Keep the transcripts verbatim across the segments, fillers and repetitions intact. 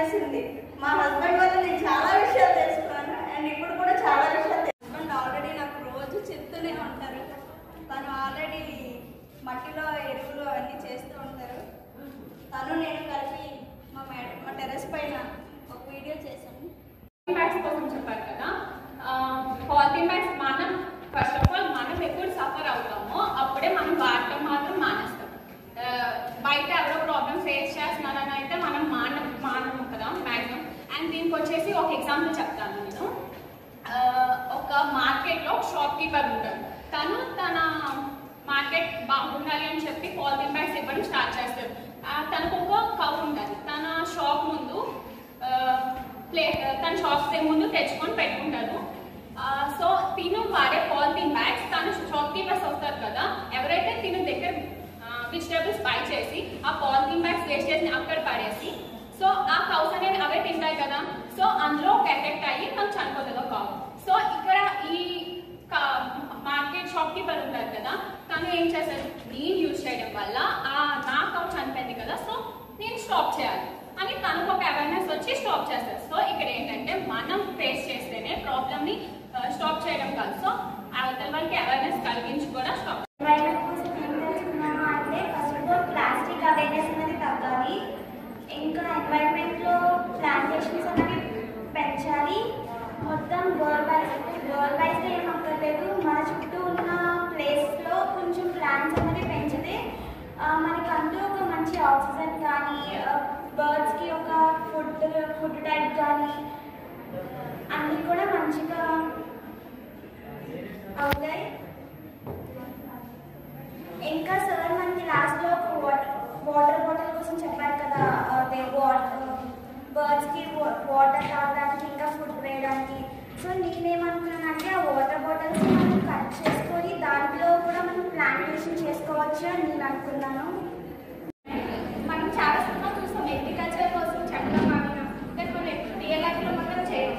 చేసింది. మా హస్బెండ్ వల్ల నేను చాలా విషయాలు తెలుసుకున్నాను. అండ్ ఇప్పుడు కూడా చాలా విషయాలు హస్బెండ్ ఆల్రెడీ నాకు రోజు చెప్తూనే ఉంటారు. తను ఆల్రెడీ మట్టిలో ఎరువులు అవన్నీ చేస్తూ ఉంటారు. తను నేను కలిపి మా మేడం మా టెర్రస్ పైన ఒక వీడియో చేశాను. బ్యాగ్స్ కోసం చెప్పారు కదా, పాలిథిన్ బ్యాగ్స్ మనం ఫస్ట్ ఆఫ్ ఆల్ మనం ఎప్పుడు సఫర్ అవుతామో అప్పుడే మనం వాడటం మాత్రం మానేస్తాం. బయట ఎవరో ప్రాబ్లమ్ ఫేస్ చేస్తున్నారని అయితే మనం మాన మానము కదా మ్యాక్సిమం. అండ్ దీనికి వచ్చేసి ఒక ఎగ్జాంపుల్ చెప్తాను నేను. ఒక మార్కెట్లో షాప్ కీపర్ ఉంటాడు. తను తన మార్కెట్ బాగుండాలి అని చెప్పి పాలిథిన్ బ్యాగ్స్ ఇవ్వడం స్టార్ట్ చేస్తారు. తనకు ఒక కౌ ఉంటుంది. తన షాప్ ముందు ప్లే తన షాప్ ముందు తెచ్చుకొని పెట్టుకుంటారు. సో తిను వాడే పాలిథిన్ బ్యాగ్స్ తన షాప్ కీపర్స్ వస్తారు కదా, ఎవరైతే తిను దగ్గర వెజిటేబుల్స్ బై చేసి ఆ పాలిథిన్ బ్యాగ్స్ వేస్టేజ్ ని అక్కడ పడేసి, సో ఆ కౌస్ అనేవి అవే తింటాయి కదా, సో అందులో ఒక ఎఫెక్ట్ అయ్యి మనకు చనిపోతుంది కౌ. సో ఇక్కడ ఈ మార్కెట్ షాప్ కీపర్ ఉంటారు కదా, తను ఏం చేశారు, నేను యూజ్ చేయడం వల్ల ఆ నా కౌ చనిపోయింది కదా, సో నేను స్టాప్ చేయాలి అని తనకు ఒక అవేర్నెస్ వచ్చి స్టాప్ చేస్తారు. సో ఇక్కడ ఏంటంటే మనం ఫేస్ చేస్తేనే ప్రాబ్లమ్ ని స్టాప్ చేయడం కాదు, సో అవతల వాళ్ళకి అవేర్నెస్ కలిగించి కూడా స్టాప్. ప్లాస్టిక్ అవేర్నెస్ అనేది తగ్గాలి. ఇంకా ఎన్వైరన్మెంట్ లో ప్లాంటేషన్స్ అనేవి పెంచాలి. మొత్తం వరల్డ్ వైజ్ వరల్డ్ వైజ్ ఏం అక్కర్లేదు, మన చుట్టూ ఉన్న ప్లేస్ లో కొంచెం ప్లాంట్స్ అనేది పెంచితే మనకంటూ ఒక మంచి ఆక్సిజన్ కానీ, బర్డ్స్ కి ఒక ఫుడ్ ఫుడ్ టైప్ కానీ అన్నీ కూడా మంచిగా అవుతాయి. ఇంకా సార్ మనకి లాస్ట్లో ఒక వాటర్ వాటర్ బాటిల్ కోసం చెప్పారు కదా, అదే వాటర్ బర్డ్స్కి వాటర్ తాగడానికి ఇంకా ఫుడ్ వేయడానికి. సో నేనేమనుకున్నానంటే ఆ వాటర్ బాటిల్స్ మనం కట్ చేసుకొని దాంట్లో కూడా మనం ప్లాంటేషన్ చేసుకోవచ్చు అని నేను అనుకున్నాను. మనం చాలా సినిమాలు చూస్తాం అగ్రికల్చర్ కోసం చెప్పడం మాత్రం, కానీ మనం ఎప్పుడు రియల్ లైఫ్లో మాత్రం చేయాలి.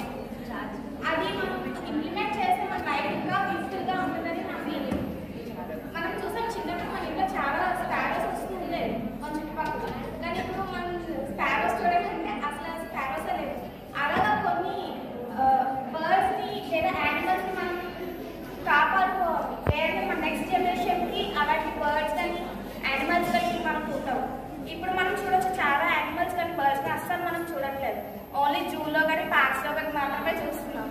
అది మనం ఇంప్లిమెంట్ చేస్తే మన లైఫ్ ఇంకా పీస్ఫుల్గా ఉంటుందని నా ఫీలింగ్. మనం చూసాం చిన్నప్పుడు మన ఇంట్లో చాలా స్పారోస్ వస్తూ ఉండేది మన చుట్టుపక్కల, కానీ ఇప్పుడు మనం స్పారోస్ చూడాలంటే అసలు స్పారోస్ లేదు. అలాగా కొన్ని బర్డ్స్ని లేదా యానిమల్స్ని మనం కాపాడుకోవాలి. లేదా మన నెక్స్ట్ జనరేషన్కి అలాంటి బర్డ్స్ కానీ యానిమల్స్ కానీ మనం చూద్దాం. ఇప్పుడు మనం చూడవచ్చు చాలా యానిమల్స్ కానీ బర్డ్స్ కానీ అస్సలు మనం చూడట్లేదు. ఓన్లీ జూలో కానీ పార్క్స్లో కానీ మాత్రమే చూస్తున్నాం.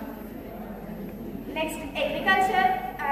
Next agriculture.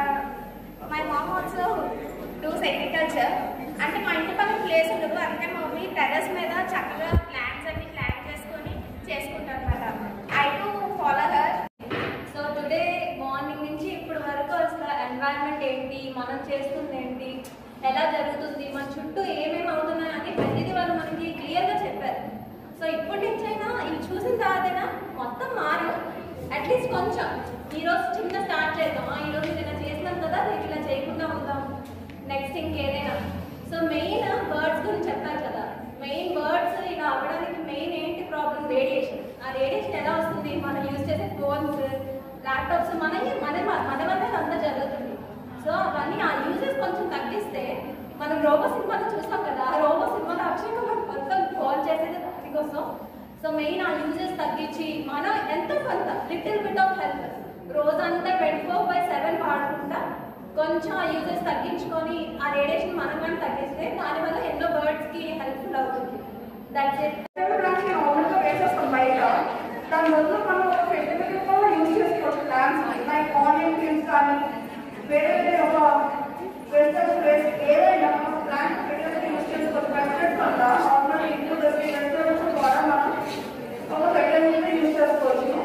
My mom also does agriculture. అంటే మా ఇంటి పక్కన ప్లేస్ ఉండదు, అందుకే మా మమ్మీ టెర్రస్ మీద చక్కగా ప్లాంట్స్ అన్ని ప్లాంట్ చేసుకొని చేసుకుంటారు అనమాట. I to follow her. So today morning నుంచి ఇప్పుడు వరకు అసలు ఎన్వైరన్మెంట్ ఏంటి, మనం చేస్తుంది ఏంటి, ఎలా జరుగుతుంది, మన చుట్టూ ఏమేమి అవుతున్నాయి అని ప్రతిదీ వాళ్ళు మనకి క్లియర్గా చెప్పారు. సో ఇప్పటి నుంచైనా ఇవి చూసిన తర్వాతైనా మొత్తం మారు, అట్లీస్ట్ కొంచెం ఈరోజు చిన్న స్టార్ట్ చేద్దాం. ఈరోజు ఏదైనా చేసినాం కదా, రేపు ఇలా చేయకుండా ఉందాం, నెక్స్ట్ ఇంకేదైనా. సో మెయిన్ బర్డ్స్ గురించి చెప్పారు కదా, మెయిన్ బర్డ్స్ ఇలా అవ్వడానికి మెయిన్ ఏంటి ప్రాబ్లం, రేడియేషన్. ఆ రేడియేషన్ ఎలా వస్తుంది, మనం యూజ్ చేసే ఫోన్స్, ల్యాప్టాప్స్, మన మన మన వల్ల అంతా జరుగుతుంది. సో అవన్నీ ఆ యూజెస్ కొంచెం తగ్గిస్తే, మనం రోబో సినిమాలో చూస్తాం కదా, ఆ రోబో సినిమాలో అక్షయంగా మనం మొత్తం కాల్ చేసేది దానికోసం. సో మెయిన్ ఆ యూజెస్ తగ్గించి మనం ఎంతో కొంత లిటిల్ బిట్ ఆఫ్ హెల్ప్ రోజంతా ట్వంటీ ఫోర్ బై సెవెన్ వాడకుండా కొంచెం ఆ యూజెస్ తగ్గించుకొని ఆ రేడియేషన్ మనం కానీ తగ్గిస్తే దానివల్ల ఎన్నో బర్డ్స్కి హెల్ప్ఫుల్ అవుతుంది. That's it. మామూలుగా వేసేస్తాం బయట, దాని బదులు మనం ఒక ఫెసిలిటీతో యూజ్ చేసుకోవచ్చు. ప్లాంట్స్ లైక్ ఆనియన్ ట్రీస్ కానీ వేరే వేరే ఒక వెజిటబుల్ వేస్ట్ ఏదైనా ప్లాంట్ ఫెసిలిటీ యూజ్ చేసుకోవచ్చు. పెస్టిసైడ్స్ వల్ల నార్మల్ ఇంట్లో దొరికే వెజిటబుల్స్ ద్వారా మనం ఒక ఫెసిలిటీ యూజ్ చేసుకోవచ్చు.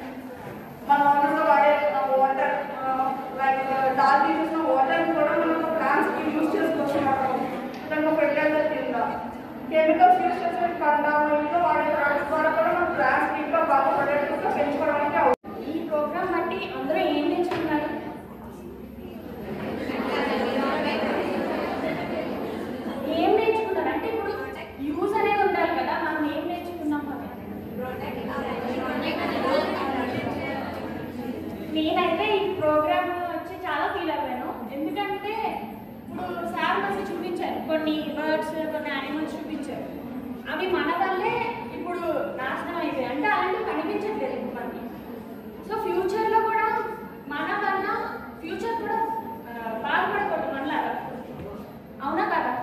మన నార్మల్గా వాడే వాటర్ లైక్ డాల్ చూసిన వాటర్ని కూడా మనం ప్లాంట్స్కి యూజ్ చేసుకోవచ్చు. మనం దానికి ఫెర్టిలైజర్ కింద కెమికల్స్ యూజ్ చేసే కన్నా ఇంట్లో వాడే ప్రోడక్ట్స్ ద్వారా కూడా మనం ప్లాంట్స్కి ఇంకా బాగా ప్రొడక్ట్గా పెంచుకోవడానికి అవుతుంది. ఈ ప్రోగ్రామ్ బట్టి అందరూ ఏం నేర్చుకున్నారు? ఏం నేర్చుకున్నారు అంటే ఇప్పుడు యూజ్ అనేది ఉండాలి కదా, మనం ఏం నేర్చుకున్నాం? నేనైతే ఈ ప్రోగ్రామ్ వచ్చి చాలా ఫీల్ అయ్యాను. ఎందుకంటే ఇప్పుడు సార్ మనకి చూపించారు కొన్ని బర్డ్స్, కొన్ని యానిమల్స్ చూపించారు. అవి మన వల్లే ఇప్పుడు నాశనం అయిపోయాయి అంటే అలాంటివి కనిపించట్లేదు ఇప్పుడు మనకి. సో ఫ్యూచర్లో కూడా మన వల్ల ఫ్యూచర్ కూడా బాధపడకూడదు మనలాగా, అవునా కదా?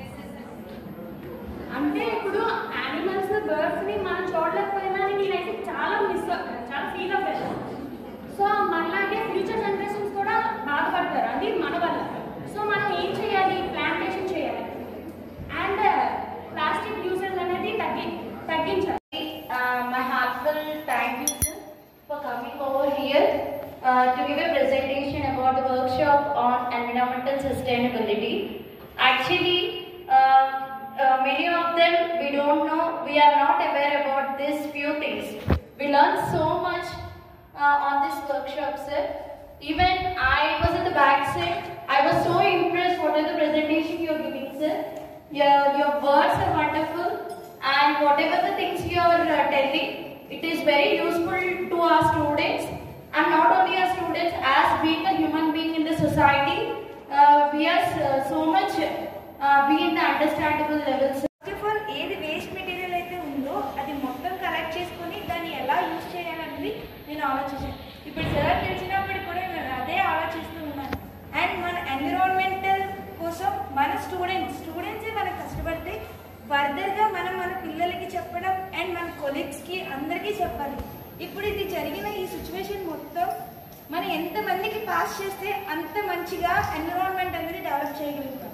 అంటే ఇప్పుడు యానిమల్స్ బర్డ్స్ని మనం చూడలేకపోయినా నేనైతే చాలా మిస్ చాలా ఫీల్ అవ్వాను. సో మనలాగే ఫ్యూచర్ జనరేషన్స్ కూడా బాధపడతారు, అది మన వల్ల. సో మనం ఏం చేయాలి? ప్లాంటేషన్ చేయాలి అండ్ ప్లాస్టిక్ యూసేజ్ అనేది తగ్గి తగ్గించాలి. My heartfelt thank you sir for coming over here uh, to give a presentation about the workshop on environmental sustainability. Actually, uh, uh, many of them we don't know, we are not aware about these few things. We learned so much uh, on this workshop sir. Even I was at the back side, I was so impressed what are the presentation you are giving sir. Your, your words are wonderful and whatever the things you are uh, telling, it is very useful to our students and not only our students, as being a human being in the society, uh, we are uh, so much uh, be in the understandable levels. First of all ఏది waste material అయితే ఉందో అది మొత్తం collect చేసుకొని దాన్ని ఎలా use చేయాలనేది నేను ఆలోచించాను. ఇప్పుడు సార్ తెలిసినప్పటికి కూడా నేను అదే ఆలోచిస్తూ ఉన్నాను. అండ్ మన ఎన్విరాన్మెంటల్ కోసం మన స్టూడెంట్స్ స్టూడెంట్సే మనకు కష్టపడితే ఫర్దర్గా మనం మన పిల్లలకి చెప్పడం అండ్ మన కొలీగ్స్కి అందరికీ చెప్పాలి. ఇప్పుడు ఇది జరిగిన ఈ సిచ్యువేషన్ మొత్తం మనం ఎంతమందికి పాస్ చేస్తే అంత మంచిగా ఎన్విరాన్మెంట్ అనేది డెవలప్ చేయగలుగుతాం.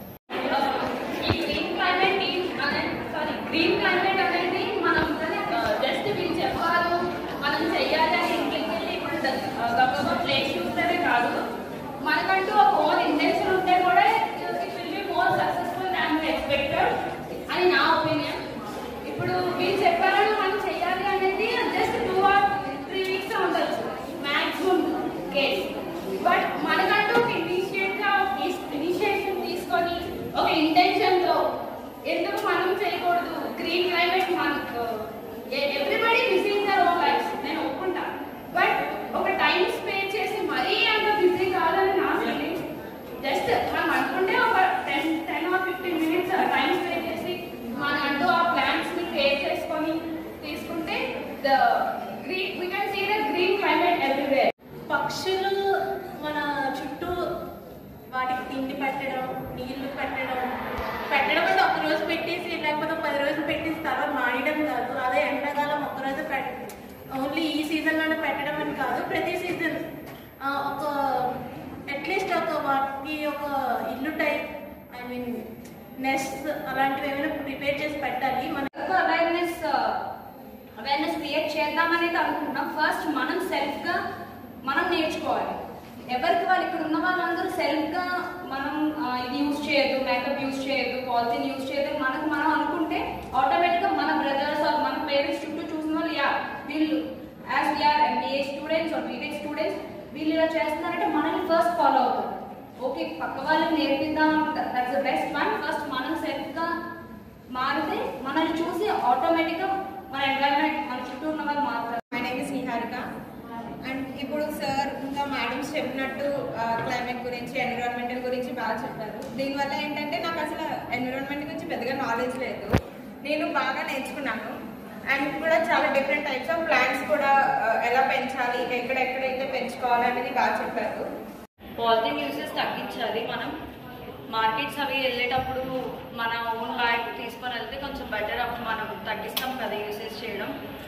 ఈ green climate sorry green climate అనేది మనం జస్ట్ వీళ్ళు చెప్పాలి మనం చెయ్యాలి అని ఇంటికి వెళ్ళి ఇప్పుడు గొప్ప ప్లేస్ చూస్తేనే కాదు, మనకంటూ ఒక ఓన్ ఇంటెన్షన్ ఉంటే కూడా it will be more successful than we expected అని నా ఒపీనియన్. ఇప్పుడు వీళ్ళు చెప్పాలని మనం చెయ్యాలి అనేది just two or three weeks ఉండొచ్చు మ్యాక్సిమం కేస్. బట్ మనకంటూ ఒక ఇనిషియేట్గా ఇనిషియేషన్ తీసుకొని ఒక ఇంటెన్షన్తో ఎందుకు మనం చేయకూడదు? గ్రీన్ క్లైమేట్ మన everybody busy in their own life, నేను ఒప్పుకుంటా. బట్ ఒక టైం స్పెండ్ చేసి మరీ అంత బిజీ కాదని నా ఫీలింగ్. జస్ట్ మనం అనుకుంటే ఒక ten ten or fifteen minutes time spend చేసి మన అంటూ ఆ ప్లాంట్స్ని కేర్ చేసుకొని తీసుకుంటే the green we can see the green climate everywhere. పక్షులు మన చుట్టూ వాటికి తిండి పెట్టడం, నీళ్లు పెట్టడం పెట్టడం అంటే ఒక రోజు పెట్టేసి లేకపోతే పది రోజులు పెట్టేసి తర్వాత మాయడం కాదు. అదే ఎండాకాలం ఒక్కరోజు పెట్ట ఓన్లీ ఈ సీజన్లోనే పెట్టడం అని కాదు, ప్రతి సీజన్ ఒక అట్లీస్ట్ ఒక వాటికి ఒక ఇల్లు టైప్ ఐ మీన్ నెస్ట్ అలాంటివి ఏమైనా ప్రిపేర్ చేసి పెట్టాలి. మనకు అవేర్నెస్ అవేర్నెస్ క్రియేట్ చేద్దామనేది అనుకుంటున్నాం. ఫస్ట్ మనం సెల్ఫ్గా మనం నేర్చుకోవాలి. ఎవరికి వాళ్ళు ఇక్కడ ఉన్న వాళ్ళందరూ సెల్ఫ్గా మనం ఇది యూజ్ చేయొద్దు, మేకప్ యూజ్ చేయొద్దు, పాలిథిన్ యూజ్ చేయొద్దు మనకు మనం అనుకుంటే ఆటోమేటిక్గా మన బ్రదర్స్ ఆర్ మన పేరెంట్స్ చుట్టూ చూసిన వాళ్ళు యా వీళ్ళు as we are MBA students or BTech students వీళ్ళు ఇలా చేస్తున్నారంటే మనల్ని ఫస్ట్ ఫాలో అవుతారు. ఓకే పక్క వాళ్ళని నేర్పిద్దాం, that's the best one. First మనం సెల్ఫ్గా మారితే మనల్ని చూసి ఆటోమేటిక్గా మన ఎన్వైరన్మెంట్ మన చుట్టూ ఉన్న వాళ్ళు మారుతారు. My name is Niharika. And ఇప్పుడు సార్ ఇంకా మేడమ్స్ చెప్పినట్టు క్లైమేట్ గురించి ఎన్విరాన్మెంటల్ గురించి బాగా చెప్పారు. దీనివల్ల ఏంటంటే నాకు అసలు ఎన్విరాన్మెంట్ గురించి పెద్దగా నాలెడ్జ్ లేదు, నేను బాగా నేర్చుకున్నాను. అండ్ కూడా చాలా డిఫరెంట్ టైప్స్ ఆఫ్ ప్లాంట్స్ కూడా ఎలా పెంచాలి, ఎక్కడెక్కడైతే పెంచుకోవాలి అనేది బాగా చెప్పారు. పాలిథిన్ యూసెస్ తగ్గించాలి. మనం మార్కెట్స్ అవి వెళ్ళేటప్పుడు మన ఓన్ బ్యాగ్ తీసుకొని వెళ్తే కొంచెం బెటర్. అప్పుడు మనం తగ్గిస్తాం కదా యూసేజ్ చేయడం.